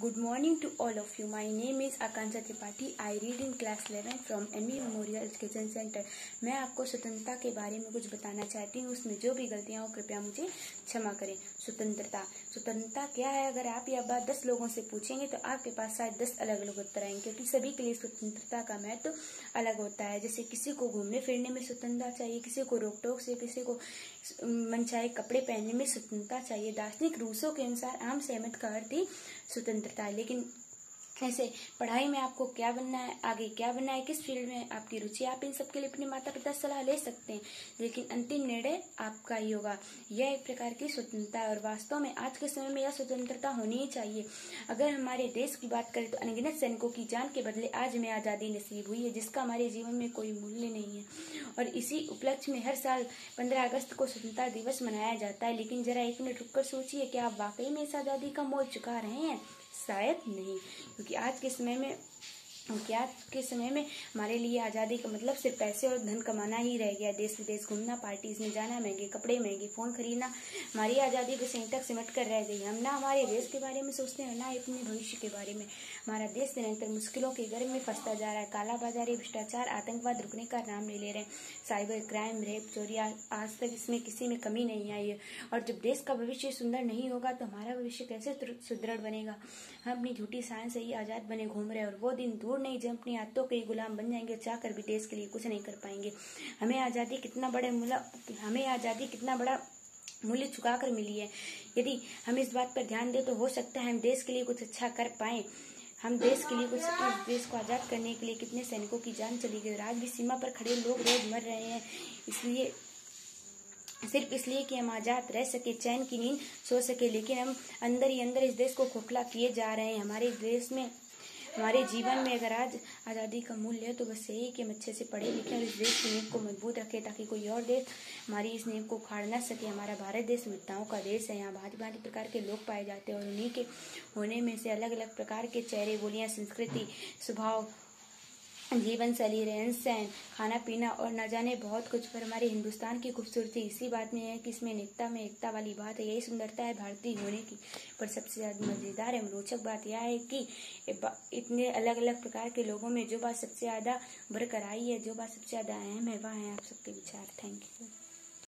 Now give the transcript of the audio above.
Good morning to all of you. My name is Akanksha Tripathi. I read in class 11 from NV Memorial Education Center. मैं आपको स्वतंत्रता के बारे में कुछ बताना चाहती हूँ। उसमें जो भी गलतियाँ हो कृपया मुझे क्षमा करें। स्वतंत्रता क्या है? अगर आप यह बात 10 लोगों से पूछेंगे तो आपके पास शायद 10 अलग अलग उत्तर आएंगे, क्योंकि सभी के लिए स्वतंत्रता का महत्व अलग होता है। जैसे किसी को घूमने फिरने में स्वतंत्रता चाहिए, किसी को रोक टोक से, किसी को मनचाहे कपड़े पहनने में स्वतंत्रता चाहिए। दार्शनिक रूसों के अनुसार आम सहमत का अर्थ ही स्वतंत्रता है। लेकिन ऐसे पढ़ाई में आपको क्या बनना है, आगे क्या बनना है, किस फील्ड में आपकी रुचि, आप इन सब के लिए अपने माता पिता से सलाह ले सकते हैं, लेकिन अंतिम निर्णय आपका ही होगा। यह एक प्रकार की स्वतंत्रता है और वास्तव में आज के समय में यह स्वतंत्रता होनी ही चाहिए। अगर हमारे देश की बात करें तो अनगिनत सैनिकों की जान के बदले आज हमें आज़ादी नसीब हुई है, जिसका हमारे जीवन में कोई मूल्य नहीं है। और इसी उपलक्ष्य में हर साल 15 अगस्त को स्वतंत्रता दिवस मनाया जाता है। लेकिन जरा एक मिनट रुककर सोचिए, क्या आप वाकई में इस आज़ादी का मोल चुका रहे हैं? शायद नहीं, क्योंकि आज के समय में हमारे लिए आज़ादी का मतलब सिर्फ पैसे और धन कमाना ही रह गया। देश विदेश घूमना, पार्टीज में जाना, महंगे कपड़े, महंगे फ़ोन खरीदना हमारी आज़ादी बस यहीं तक सिमट कर रह गई। हम ना हमारे देश के बारे में सोचते हैं, ना अपने भविष्य के बारे में। हमारा देश निरंतर मुश्किलों के गर्भ में फंसता जा रहा है। काला बाजारी, भ्रष्टाचार, आतंकवाद रुकने का नाम नहीं ले रहे हैं। साइबर क्राइम, रेप, चोरी, आज तक इसमें किसी में कमी नहीं आई है। और जब देश का भविष्य सुंदर नहीं होगा तो हमारा भविष्य कैसे सुदृढ़ बनेगा? हम अपनी झूठी साइंस से ही आज़ाद बने घूम रहे हैं, और वो दिन दूर नहीं जब अपनी आदतों के गुलाम बन जाएंगे, चाहकर भी देश के लिए कुछ नहीं कर पाएंगे। हमें आज़ादी कितना बड़ा मूल्य चुकाकर मिली है। यदि हम इस बात पर ध्यान दें तो हो सकता है हम देश के लिए कुछ अच्छा कर पाएं। हम देश के लिए देश को आज़ाद करने के लिए कितने सैनिकों की जान चली गई, और आज भी सीमा पर खड़े लोग रोज मर रहे हैं, सिर्फ इसलिए कि हम आज़ाद रह सके, चैन की नींद सो सके। लेकिन हम अंदर ही अंदर इस देश को खोखला किए जा रहे हैं। हमारे देश में, हमारे जीवन में अगर आज आज़ादी का मूल्य है तो बस यही कि हम अच्छे से पढ़े लिखें और इस देश की नींव को मजबूत रखें, ताकि कोई और देश हमारी इस नींव को उखाड़ ना सके। हमारा भारत देश विविधताओं का देश है। यहाँ भांति भांति प्रकार के लोग पाए जाते हैं, और उन्हीं के होने में से अलग अलग प्रकार के चेहरे, बोलियां, संस्कृति, स्वभाव, जीवन शैली, रहन सहन, खाना पीना और न जाने बहुत कुछ। पर हमारे हिंदुस्तान की खूबसूरती इसी बात में है कि इसमें अनेकता में एकता वाली बात है। यही सुंदरता है भारतीय होने की। पर सबसे ज्यादा मजेदार एवं रोचक बात यह है कि इतने अलग अलग प्रकार के लोगों में जो बात सबसे ज्यादा बरकरार है, जो बात सबसे ज्यादा अहम है, वह है आप सबके विचार। Thank you.